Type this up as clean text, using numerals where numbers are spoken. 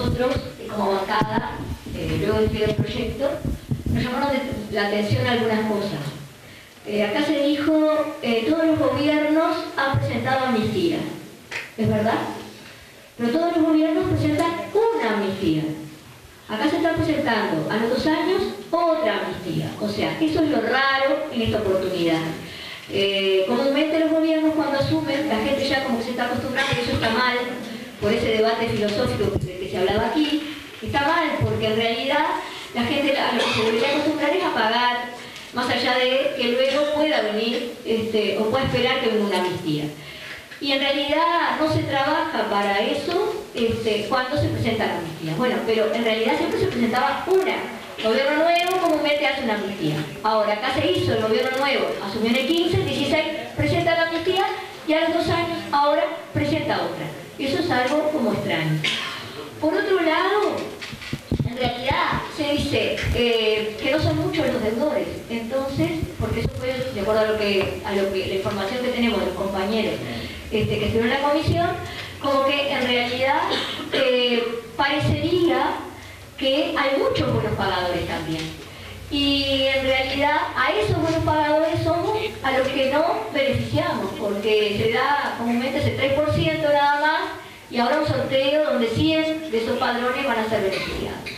nosotros, como bancada, luego de estudiar el proyecto, nos llamaron la atención algunas cosas. Acá se dijo, todos los gobiernos han presentado amnistía. ¿Es verdad? Pero todos los gobiernos presentan una amnistía. Acá se está presentando a los 2 años otra amnistía. O sea, eso es lo raro en esta oportunidad. Comúnmente los gobiernos cuando asumen, la gente ya como que se está acostumbrando y eso está mal, por ese debate filosófico que se hablaba aquí, está mal porque en realidad la gente a lo que se debería acostumbrar es a pagar, más allá de que luego pueda venir o pueda esperar que venga una amnistía. Y en realidad no se trabaja para eso cuando se presenta la amnistía. Bueno, pero en realidad siempre se presentaba una. El gobierno nuevo comúnmente hace una amnistía. Ahora, acá se hizo, el gobierno nuevo asumió en el 15, el 16 presenta la amnistía y a los 2 años ahora presenta otra. Eso es algo como extraño. Por otro lado, en realidad se dice que no son muchos los deudores. Entonces, porque eso fue de acuerdo a lo que la información que tenemos de los compañeros que estuvieron en la comisión, como que en realidad parecería que hay muchos buenos pagadores también. Y en realidad a esos buenos pagadores somos a los que no beneficiamos, porque se da comúnmente ese 3% nada más, y ahora un sorteo donde 100 de esos padrones van a ser beneficiados.